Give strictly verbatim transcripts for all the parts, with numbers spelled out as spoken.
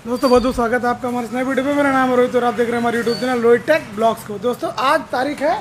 दोस्तों बहुत बहुत स्वागत है आपका हमारे नए वीडियो पे। मेरा नाम है रोहित और आप देख रहे हैं हमारे YouTube channel Rohit tech blogs को। दोस्तों आज तारीख है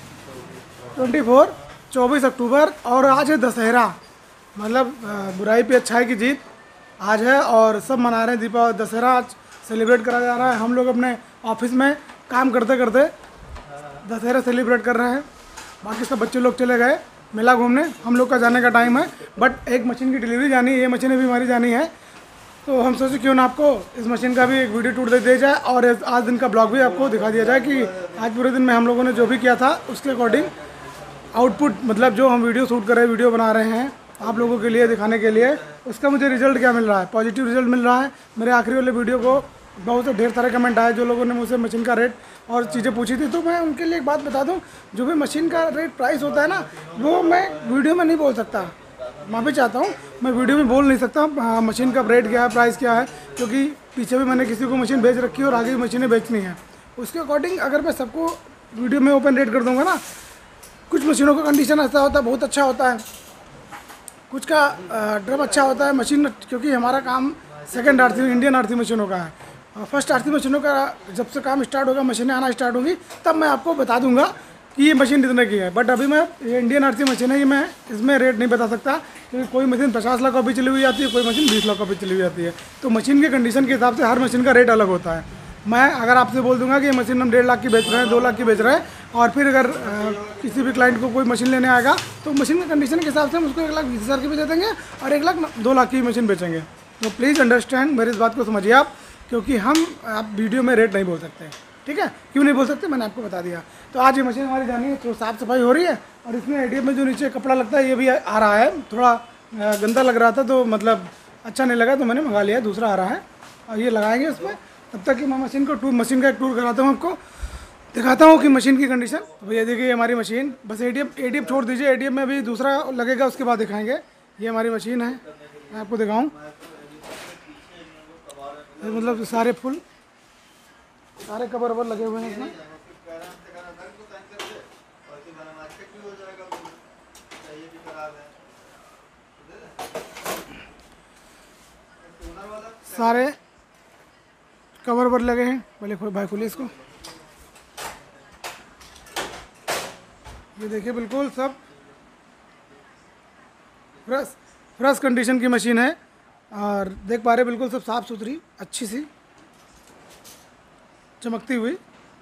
चौबीस चौबीस अक्टूबर और आज है दशहरा, मतलब बुराई पे अच्छाई की जीत आज है और सब मना रहे हैं दीपावली दशहरा आज सेलिब्रेट करा जा रहा है। हम लोग अपने ऑफिस में काम करते करते दशहरा सेलिब्रेट कर रहे हैं। बाकी सब बच्चे लोग चले गए मेला घूमने, हम लोग का जाने का टाइम है। बट एक मशीन की डिलीवरी जानी है, ये मशीनें भी हमारी जानी है, तो हम सोचे क्यों ना आपको इस मशीन का भी एक वीडियो टूर दे दिया जाए और आज दिन का ब्लॉग भी आपको दिखा दिया जाए कि आज पूरे दिन में हम लोगों ने जो भी किया था उसके अकॉर्डिंग आउटपुट, मतलब जो हम वीडियो शूट कर रहे हैं, वीडियो बना रहे हैं आप लोगों के लिए दिखाने के लिए, उसका मुझे रिजल्ट क्या मिल रहा है। पॉजिटिव रिजल्ट मिल रहा है। मेरे आखिरी वाले वीडियो को बहुत से ढेर सारे कमेंट आए जो लोगों ने मुझसे मशीन का रेट और चीज़ें पूछी थी, तो मैं उनके लिए एक बात बता दूं, जो भी मशीन का रेट प्राइस होता है ना, वो मैं वीडियो में नहीं बोल सकता। माफ़ी चाहता हूँ, मैं वीडियो में बोल नहीं सकता मशीन का रेट क्या है, प्राइस क्या है, क्योंकि पीछे भी मैंने किसी को मशीन बेच रखी है और आगे भी मशीनें बेचनी है। उसके अकॉर्डिंग अगर मैं सबको वीडियो में ओपन रेट कर दूँगा ना, कुछ मशीनों का कंडीशन ऐसा होता है बहुत अच्छा होता है, कुछ का ड्रम अच्छा होता है मशीन, क्योंकि हमारा काम सेकंड आरसी इंडियन आरसी मशीनों का है। फर्स्ट आरसी मशीनों का जब से काम स्टार्ट होगा, मशीनें आना स्टार्ट होंगी, तब मैं आपको बता दूंगा कि ये मशीन कितने की है। बट अभी मैं ये इंडियन आरसी मशीन है, ये मैं इसमें रेट नहीं बता सकता, क्योंकि कोई मशीन पचास लाख कॉपी चली हुई आती है, कोई मशीन बीस लाख कॉपी चली हुई आती है। तो मशीन के कंडीशन के हिसाब से हर मशीन का रेट अलग होता है। मैं अगर आपसे बोल दूंगा कि ये मशीन हम डेढ़ लाख की बेच रहे हैं, दो लाख की बेच रहे हैं, और फिर अगर आ, किसी भी क्लाइंट को कोई मशीन लेने आएगा तो मशीन के कंडीशन के हिसाब से हम उसको एक लाख बीस हज़ार की भी दे देंगे और एक लाख दो लाख की मशीन बेचेंगे। तो प्लीज़ अंडरस्टैंड, मेरी इस बात को समझिए आप, क्योंकि हम आप वीडियो में रेट नहीं बोल सकते। ठीक है, क्यों नहीं बोल सकते मैंने आपको बता दिया। तो आज ये मशीन हमारी जानी है, तो साफ़ सफाई हो रही है और इसमें एटीएम में जो नीचे कपड़ा लगता है ये भी आ रहा है। थोड़ा गंदा लग रहा था तो मतलब अच्छा नहीं लगा, तो मैंने मंगा लिया, दूसरा आ रहा है और ये लगाएंगे उसमें। तब तक कि मैं मशीन को टूर मशीन का एक टूर कराता हूँ, आपको दिखाता हूँ कि मशीन की कंडीशन। तो भैया देखिए हमारी मशीन, बस एटीएम एटीएम छोड़ दीजिए, एटीएम में भी दूसरा लगेगा, उसके बाद दिखाएंगे। ये हमारी मशीन है, मैं आपको दिखाऊँ, मतलब सारे फुल सारे कवर ववर लगे हुए हैं इसमें। सारे कवर ववर लगे हैं। पहले भाई खोलिए इसको, ये देखिए बिल्कुल सब फ्रेश फ्रेश कंडीशन की मशीन है और देख पा रहे बिल्कुल सब साफ़ सुथरी अच्छी सी चमकती हुई।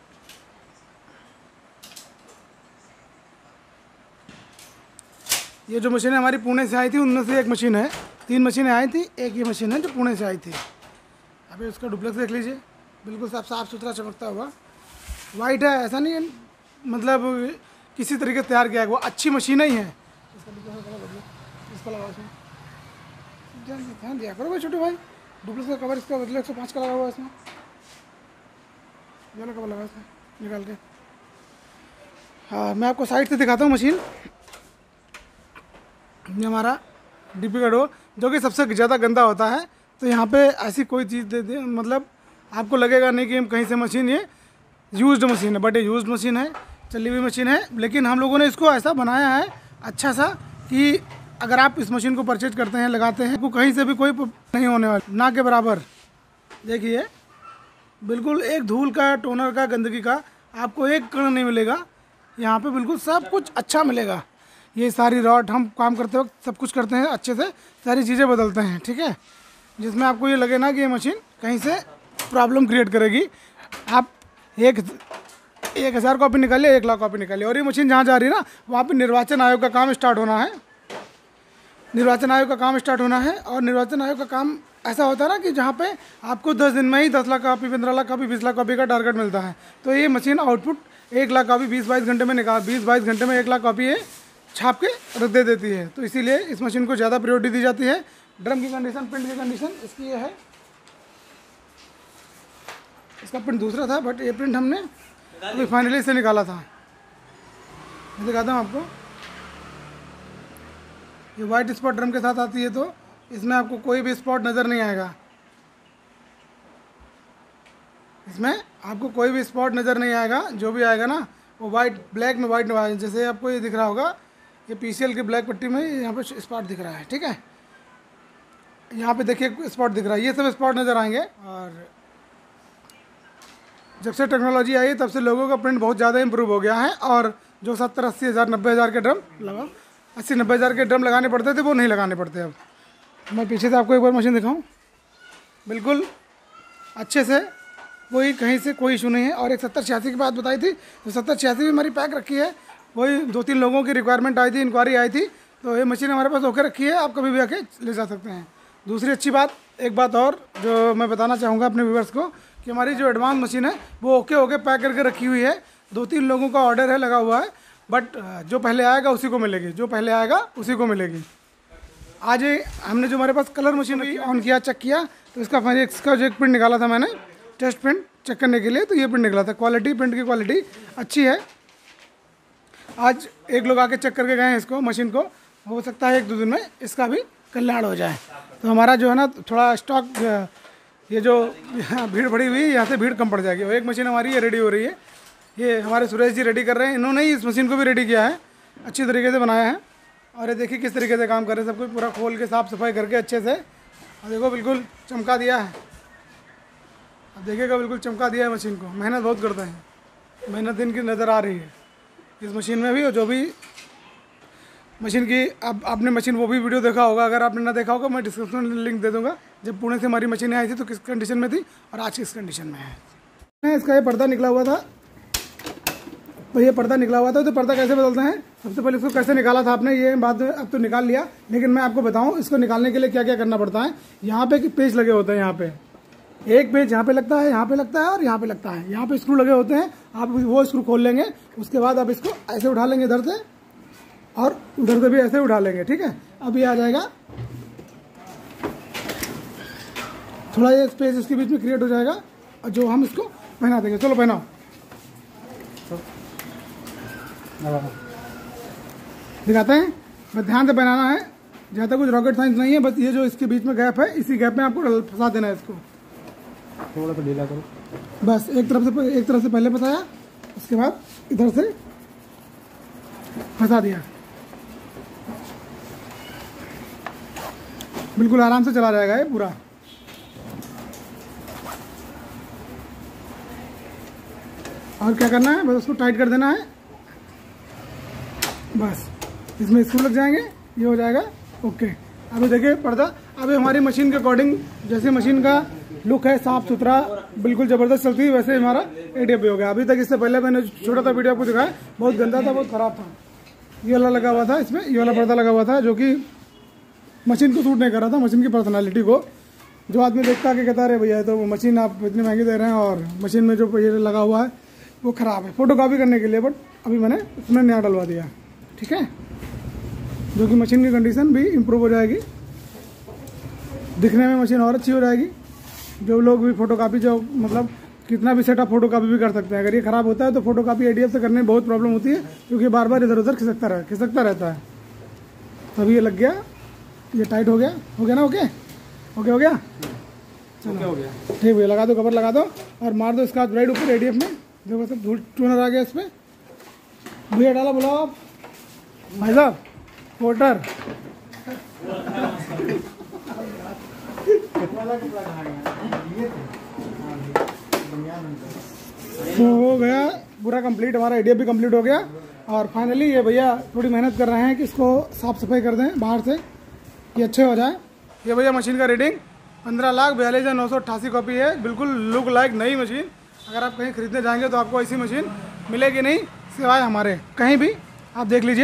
ये जो मशीनें हमारी पुणे से आई थी उनमें से एक मशीन है, तीन मशीनें आई थी, एक ये मशीन है जो पुणे से आई थी। अभी उसका डुप्लेक्स देख लीजिए, बिल्कुल सब साफ़ सुथरा चमकता हुआ वाइट है, ऐसा नहीं है मतलब किसी तरीके से तैयार किया है, वो अच्छी मशीन ही है। इसका इसका लगा उसमें ध्यान दिया करो भाई छोटे भाई, डुप्लेक्स का कवर इसका बदले एक सौ पाँच का लगा हुआ है इसमें, ये कवर लगा इसमें निकाल के। हाँ मैं आपको साइड से दिखाता हूँ मशीन। ये हमारा डीपी का डोर जो कि सबसे ज़्यादा गंदा होता है, तो यहाँ पे ऐसी कोई चीज़ दे दे, मतलब आपको लगेगा नहीं कि हम कहीं से मशीन, ये यूज्ड मशीन है, बट ये यूज्ड मशीन है, चली हुई मशीन है, लेकिन हम लोगों ने इसको ऐसा बनाया है अच्छा सा कि अगर आप इस मशीन को परचेज करते हैं, लगाते हैं, आपको कहीं से भी कोई नहीं होने वाला, ना के बराबर। देखिए बिल्कुल एक धूल का, टोनर का, गंदगी का आपको एक कण नहीं मिलेगा यहाँ पे, बिल्कुल सब कुछ अच्छा मिलेगा। ये सारी रॉड हम काम करते वक्त सब कुछ करते हैं अच्छे से, सारी चीज़ें बदलते हैं। ठीक है, जिसमें आपको ये लगे ना कि ये मशीन कहीं से प्रॉब्लम क्रिएट करेगी। आप एक एक हज़ार कॉपी निकालिए, एक लाख कॉपी निकालिए, और ये मशीन जहाँ जा रही है ना, वहाँ पे निर्वाचन आयोग का काम स्टार्ट होना है। निर्वाचन आयोग का काम स्टार्ट होना है और निर्वाचन आयोग का काम ऐसा होता है ना कि जहाँ पे आपको दस दिन में ही दस लाख कॉपी, पंद्रह लाख कॉपी, बीस लाख कॉपी का टारगेट मिलता है। तो ये मशीन आउटपुट एक लाख कॉपी बीस बाईस घंटे में निकाल बीस बाईस घंटे में एक लाख कॉपी ये छाप के रख दे देती है। तो इसीलिए इस मशीन को ज़्यादा प्रायोरिटी दी जाती है। ड्रम की कंडीशन, प्रिंट की कंडीशन इसकी ये है, इसका प्रिंट दूसरा था, बट ये प्रिंट हमने अभी फाइनली इसे निकाला था। मैं दिखाता हूँ आपको, ये वाइट स्पॉट ड्रम के साथ आती है, तो इसमें आपको कोई भी स्पॉट नज़र नहीं आएगा, इसमें आपको कोई भी स्पॉट नज़र नहीं आएगा। जो भी आएगा ना वो वाइट ब्लैक में, वाइट में, जैसे आपको ये दिख रहा होगा, ये पीसीएल की ब्लैक पट्टी में यहाँ पे स्पॉट दिख रहा है। ठीक है, यहाँ पे देखिए स्पॉट दिख रहा है, ये सब स्पॉट नज़र आएंगे। और जब से टेक्नोलॉजी आई है तब से लोगों का प्रिंट बहुत ज़्यादा इंप्रूव हो गया है। और जो सत्तर अस्सी हज़ार नब्बे हज़ार के ड्रम लगा अस्सी नब्बे हज़ार के ड्रम लगाने पड़ते थे वो नहीं लगाने पड़ते अब। मैं पीछे से आपको एक बार मशीन दिखाऊं, बिल्कुल अच्छे से, कोई कहीं से कोई इशू नहीं है। और एक सत्तर छियासी की बात बताई थी, तो सत्तर छियासी भी हमारी पैक रखी है। वही दो तीन लोगों की रिक्वायरमेंट आई थी, इंक्वायरी आई थी, तो ये मशीन हमारे पास होकर रखी है, आप कभी भी आके ले जा सकते हैं। दूसरी अच्छी बात, एक बात और जो मैं बताना चाहूँगा अपने व्यूवर्स को, कि हमारी जो एडवांस मशीन है वो ओके ओके पैक करके रखी हुई है। दो तीन लोगों का ऑर्डर है लगा हुआ है, बट जो पहले आएगा उसी को मिलेगी, जो पहले आएगा उसी को मिलेगी। आज हमने जो हमारे पास कलर मशीन ऑन किया, चेक किया, तो इसका फाइनल इसका जो एक प्रिंट निकाला था मैंने टेस्ट प्रिंट चेक करने के लिए, तो ये प्रिंट निकला था। क्वालिटी, प्रिंट की क्वालिटी अच्छी है। आज एक लोग आके चेक करके गए हैं इसको, मशीन को, हो सकता है एक दो दिन में इसका भी कल्याण हो जाए। तो हमारा जो है ना थोड़ा स्टॉक, ये जो भीड़ बढ़ी हुई है यहाँ से भीड़ कम पड़ जाएगी। और एक मशीन हमारी ये रेडी हो रही है, ये हमारे सुरेश जी रेडी कर रहे हैं, इन्होंने ही इस मशीन को भी रेडी किया है, अच्छी तरीके से बनाया है। और ये देखिए किस तरीके से काम कर रहे हैं, सब कुछ पूरा खोल के साफ़ सफाई करके अच्छे से। और देखो बिल्कुल चमका दिया है, अब देखिएगा बिल्कुल चमका दिया है मशीन को। मेहनत बहुत करते हैं, मेहनत इनकी नज़र आ रही है इस मशीन में भी। और जो भी मशीन की अब आपने मशीन वो भी वीडियो देखा होगा, अगर आपने ना देखा होगा मैं डिस्क्रिप्शन में लिंक दे दूंगा। जब पुणे से हमारी मशीनें आई थी तो किस कंडीशन में थी और आज किस कंडीशन में है। इसका ये पर्दा निकला हुआ था, तो ये पर्दा निकला हुआ था, तो पर्दा कैसे बदलते हैं, सबसे पहले इसको कैसे निकाला था आपने, ये बात अब तो निकाल लिया, लेकिन मैं आपको बताऊं इसको निकालने के लिए क्या क्या करना पड़ता है। यहाँ पे पेज लगे होते हैं, यहाँ पे एक पेज यहाँ पे लगता है, यहाँ पे लगता है और यहाँ पे लगता है, यहाँ पे स्क्रू लगे होते हैं। आप वो स्क्रू खोल लेंगे, उसके बाद आप इसको ऐसे उठा लेंगे इधर से और उधर से भी ऐसे उठा लेंगे, ठीक है। अब ये आ जाएगा, थोड़ा ये स्पेस इसके बीच में क्रिएट हो जाएगा और जो हम इसको पहना देंगे। चलो पहनाओ, दिखाते हैं, बस ध्यान से पहनाना है, ज़्यादा कुछ रॉकेट साइंस नहीं है। बस ये जो इसके बीच में गैप है, इसी गैप में आपको फंसा देना है इसको, थोड़ा सा ढीला करो बस। एक तरफ से एक तरफ से पहले फंसाया, उसके बाद इधर से फंसा दिया, बिल्कुल आराम से चला जाएगा ये पूरा। और क्या करना है, बस उसको टाइट कर देना है, बस इसमें स्क्रू लग जाएंगे, ये हो जाएगा ओके। अभी देखिए पर्दा, अभी हमारी मशीन के अकॉर्डिंग जैसे मशीन का लुक है, साफ सुथरा बिल्कुल ज़बरदस्त चलती है, वैसे हमारा एडीएफ भी हो गया। अभी तक इससे पहले मैंने छोटा सा वीडियो आपको दिखाया, बहुत गंदा था, बहुत ख़राब था। ये वाला लगा हुआ था, इसमें ये वाला पर्दा लगा हुआ था जो कि मशीन को सूट नहीं कर रहा था, मशीन की पर्सनालिटी को। जो आदमी देखता कि कहता रहे भैया तो मशीन आप इतनी महंगी दे रहे हैं और मशीन में जो ये लगा हुआ है वो ख़राब है, फोटो कॉपी करने के लिए। बट अभी मैंने उसमें नया डलवा दिया, ठीक है, जो कि मशीन की कंडीशन भी इम्प्रूव हो जाएगी, दिखने में मशीन और अच्छी हो जाएगी। जो लोग भी फोटो कापी, जो मतलब कितना भी सेटअप फोटो कापी भी कर सकते हैं। अगर ये ख़राब होता है तो फोटो कापी एडीएफ से करने में बहुत प्रॉब्लम होती है, क्योंकि बार बार इधर उधर खिसकता रह खिसकता रहता है। तभी ये लग गया, ये टाइट हो गया, हो गया ना, ओके ओके हो गया, चलो हो गया, ठीक भैया। लगा दो, कवर लगा दो और मार दो इसका ब्राइड ऊपर एडीएफ में। देखो सब धूल टूनर आ गया इस पर, भैया डाला, बोला आप भाई साहब पोर्टर तो हो गया पूरा कंप्लीट, हमारा एडीएफ भी कंप्लीट हो गया। और फाइनली ये भैया थोड़ी मेहनत कर रहे हैं कि इसको साफ़ सफाई कर दें बाहर से, ये अच्छे हो जाए। ये भैया मशीन का रीडिंग पंद्रह लाख बयालीस हज़ार नौ सौ अट्ठासी कॉपी है, बिल्कुल लुक लाइक नई मशीन। अगर आप कहीं खरीदने जाएंगे तो आपको ऐसी मशीन मिलेगी नहीं, सिवाय हमारे कहीं भी। आप देख लीजिए,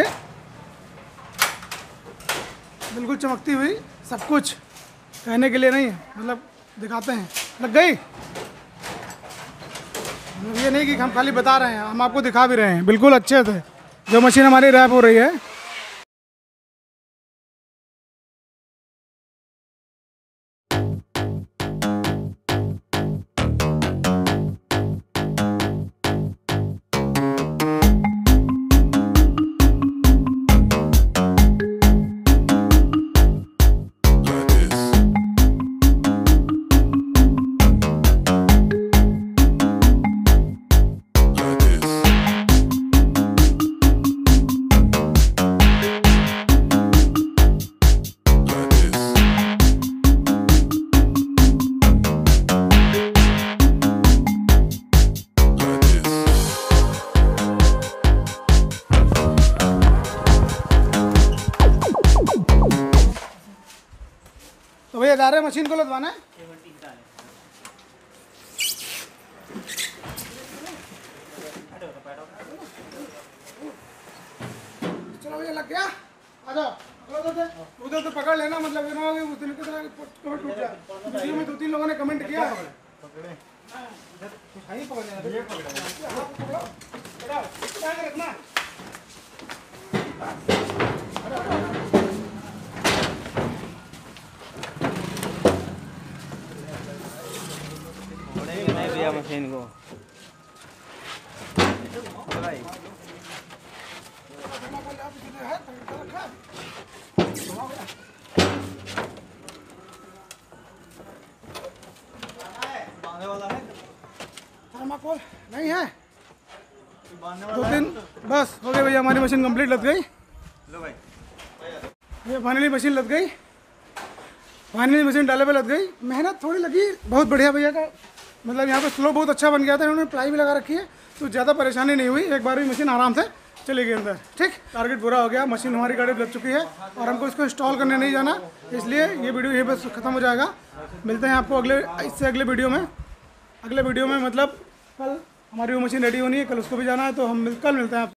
बिल्कुल चमकती हुई, सब कुछ कहने के लिए नहीं है, मतलब दिखाते हैं। लग गई, ये नहीं कि हम खाली बता रहे हैं, हम आपको दिखा भी रहे हैं बिल्कुल अच्छे से। जो मशीन हमारी रैप हो रही है जा रहे हैं मशीन को लदवाने। चलो भैया लग गया, आ जाओ उधर से पकड़ लेना, मतलब ये ना हो कि उस दिन की तरह कमेंट टूट जाए। वीडियो में दो तीन लोगों ने कमेंट किया है। रखना नहीं भैया मशीन को थर्माकोल नहीं है, दो तीन बस हो गए भैया। हमारी मशीन कंप्लीट लग गई। लो भाई ये फाइनली मशीन लग गई, फाइनली मशीन डाले पे लग गई। मेहनत थोड़ी लगी, बहुत बढ़िया भैया का, मतलब यहाँ पे स्लो बहुत अच्छा बन गया था। इन्होंने प्लाई भी लगा रखी है तो ज़्यादा परेशानी नहीं हुई, एक बार भी मशीन आराम से चली गई अंदर। ठीक, टारगेट पूरा हो गया, मशीन हमारी गाड़ी लग चुकी है और हमको इसको इंस्टॉल करने नहीं जाना, इसलिए ये वीडियो यहीं पर ख़त्म हो जाएगा। मिलते हैं आपको अगले इससे अगले वीडियो में। अगले वीडियो में मतलब कल हमारी वो मशीन रेडी होनी है, कल उसको भी जाना है, तो हम कल मिलते हैं।